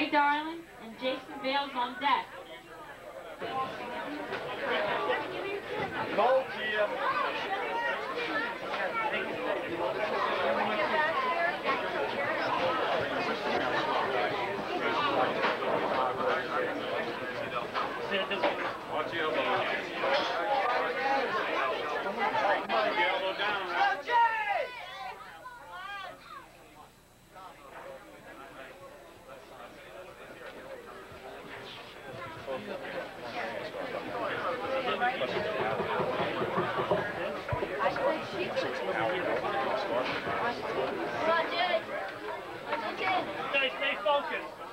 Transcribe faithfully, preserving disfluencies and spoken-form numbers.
Joy Darling and Jason Bales on deck. Go, Gia. Watch your elbow. Keep your elbow down. Stay focused.